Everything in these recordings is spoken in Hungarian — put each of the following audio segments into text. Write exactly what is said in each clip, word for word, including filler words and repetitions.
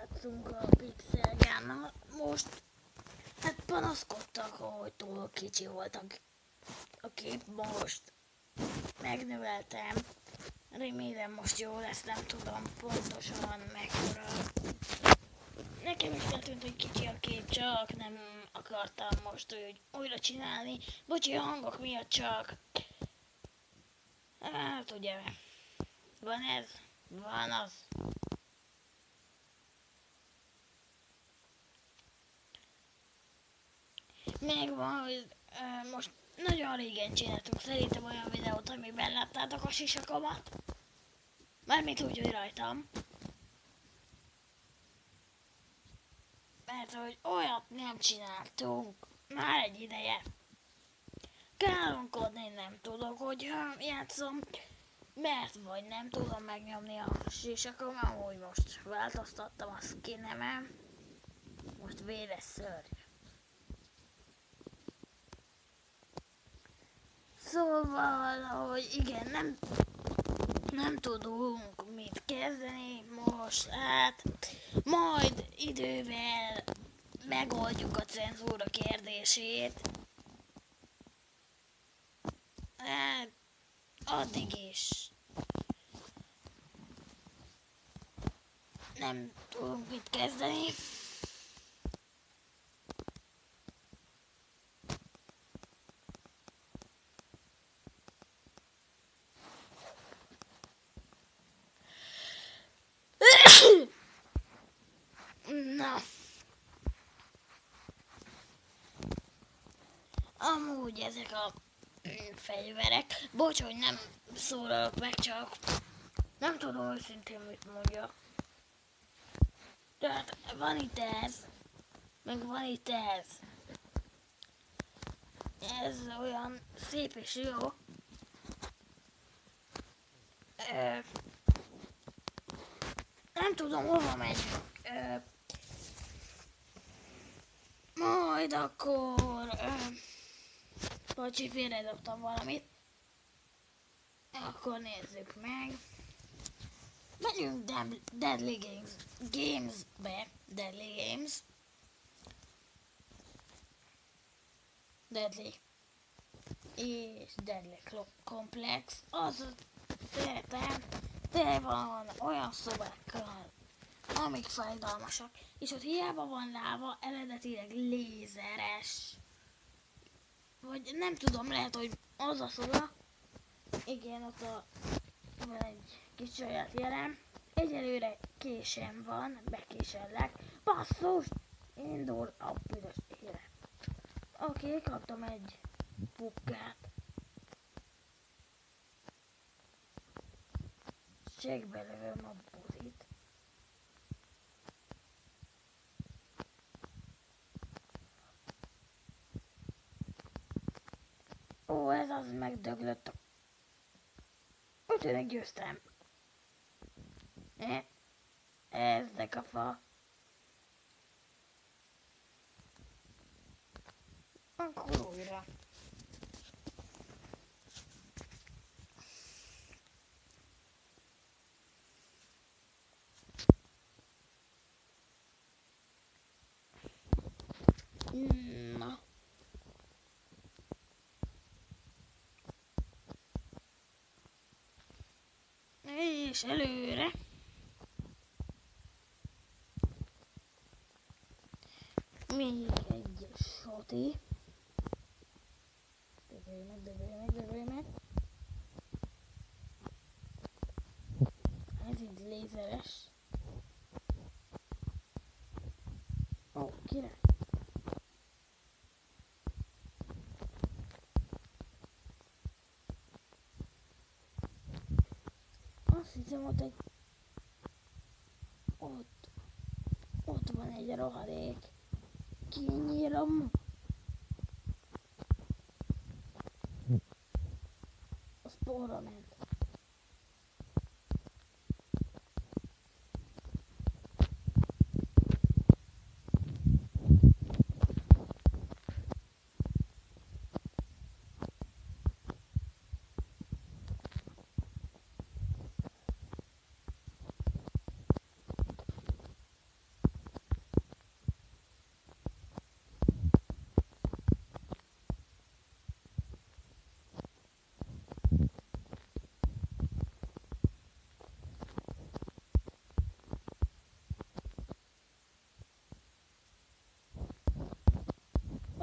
játszunk a Pixelgánnal. Most hát panaszkodtak, hogy túl kicsi volt a, a kép, most megnöveltem. Remélem most jó lesz, nem tudom pontosan mekkora. Nekem is feltűnt, hogy kicsi a kép, csak nem akartam most úgy újra csinálni. Bocsi, a hangok miatt csak. Hát ugye, van ez, van az. Még van, hogy uh, most nagyon régen csináltunk szerintem olyan videót, amiben láttátok a sisakamat. Mármint úgy, hogy rajtam. Mert hogy olyat nem csináltunk már egy ideje. Káromkodni nem tudok, hogyha játszom, mert vagy nem tudom megnyomni a sisakom, amúgy most változtattam a skinemen. Most véres szörny. Szóval, hogy igen, nem, nem tudunk mit kezdeni most, hát majd idővel megoldjuk a cenzúra kérdését. Hát, addig is nem tudunk mit kezdeni. Na. Amúgy ezek a fegyverek, bocs, hogy nem szólalok meg, csak nem tudom őszintén mit mondjak. Tehát van itt ez, meg van itt ez. Ez olyan szép és jó. Ö, nem tudom, hova megyünk. Ö, majd akkor... Ö, bocsi, félredobtam valamit. Akkor nézzük meg. Megyünk Deadly Games, Games-be. Deadly Games. Deadly. És Deadly Complex. Az szeretem, de van olyan szobákkal, amik fájdalmasak. És ott hiába van láva, eredetileg lézeres. Vagy nem tudom, lehet, hogy az a szoba. Igen, ott a, van egy kis saját jelem. Egyelőre késem van, bekésellek. Basszus! Indul a büdös élet. Oké, okay, kaptam egy pukkát. Ségbe lövöm a buzit. Ó, ez az megdöglött a... Úgy győztem. Eh, ez de kafa. Akkor újra. Na. És előre. Még egy soti. Dögölj meg, dögölj meg, dögölj meg. Ez így lézeres. Ó, király. Azt hiszem, ott egy... Ott... Ott van egy rohadék. Kinyírom. A spóra ment.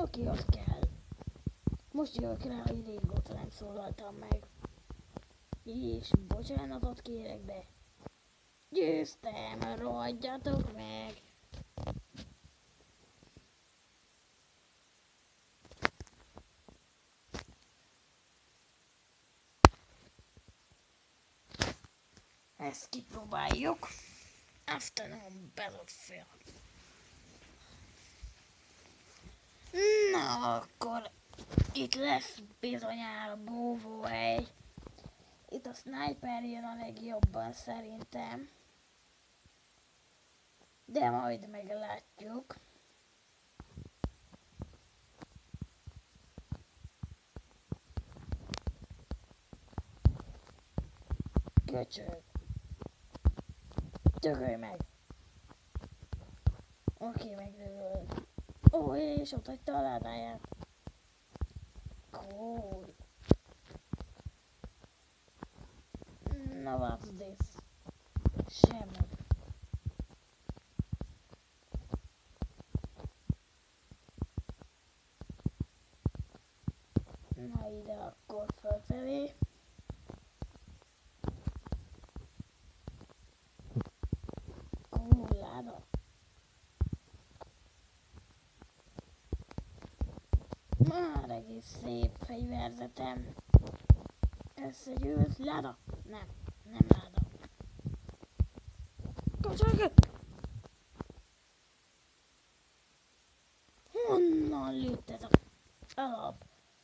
valakihoz kell. Most jövök rá, hogy régóta nem szólaltam meg. És bocsánatot kérek, de győztem, rohadjatok meg! Ezt kipróbáljuk. Afternoon Battlefield. Na, akkor itt lesz bizonyára búvóhely. Itt a sniper jön a legjobban szerintem. De majd meglátjuk. Köcsög. Dögölj meg. Oké, megdögölt. Ó, és ott hagyta a ládáját. Cool. Na, what's this? Semmi. Na, ide akkor fölfelé. Cool, láda. Már egész szép fegyverzetem. Összegyűlt láda? Nem, nem láda. Köcsög! Honnan lőtt ez a alap?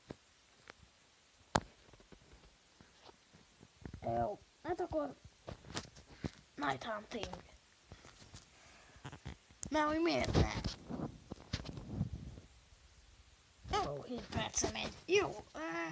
Jó, hát akkor Night Hunting. Mert hogy miért ne? Ó, hét perce megy. Jó. Uh...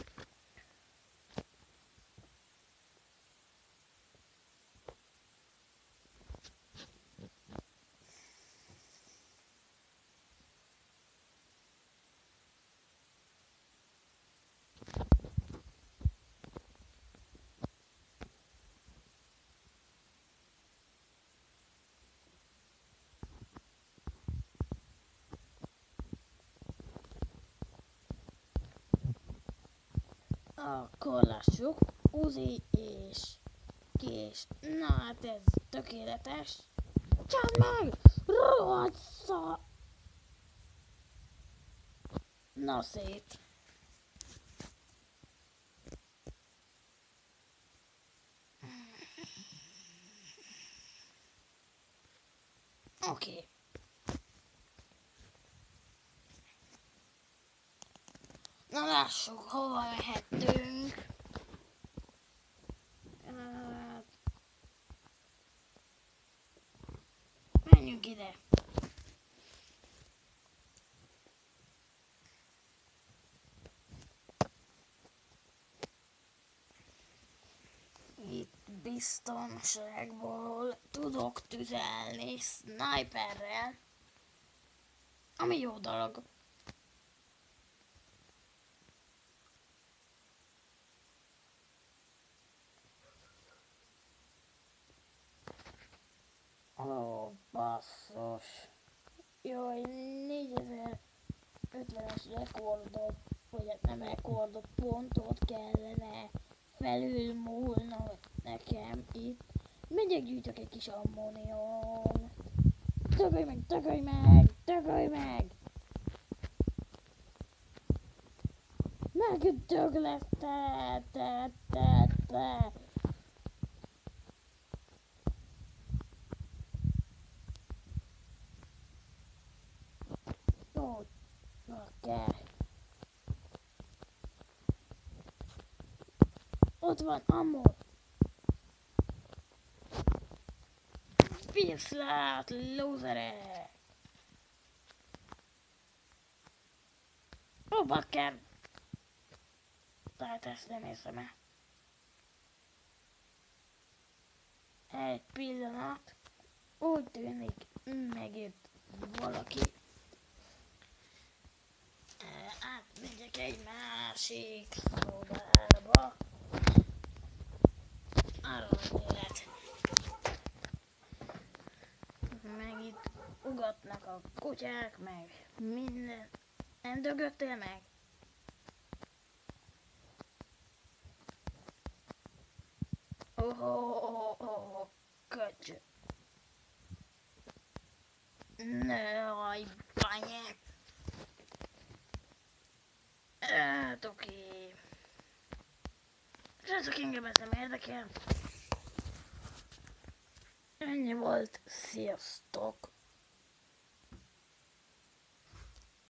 Akkor lássuk, Uzi és kés. Na hát ez tökéletes. Csad meg! Rohadsza! Na szét. Oké. Okay. Na lássuk, hova mehetünk. Hát... Menjünk ide. Itt biztonságból tudok tüzelni sniperrel, ami jó dolog. Ó, basszus. Jaj, négyezer-ötvenes rekordot, vagy hát nem rekordot, pontot kellene felülmúlnom nekem itt. Megyek, gyűjtök egy kis ammónium. Dögölj meg, dögölj meg, dögölj meg! Megdöglette, te, te, te. Ó, oké. Ott van ammo. Viszlát, lózerek! Ó, bakker! Tehát ezt nem észem el. Egy pillanat. Úgy tűnik, megjött valaki. Átmegyek egy másik szobába. Arra élet. Meg itt ugatnak a kutyák, meg minden. Nem dögöttél meg? Oh, oh, oh, oh, köcsög. Naj, banyák. Hát oké. Srácok, engem ez nem érdekel. Ennyi volt. Sziasztok.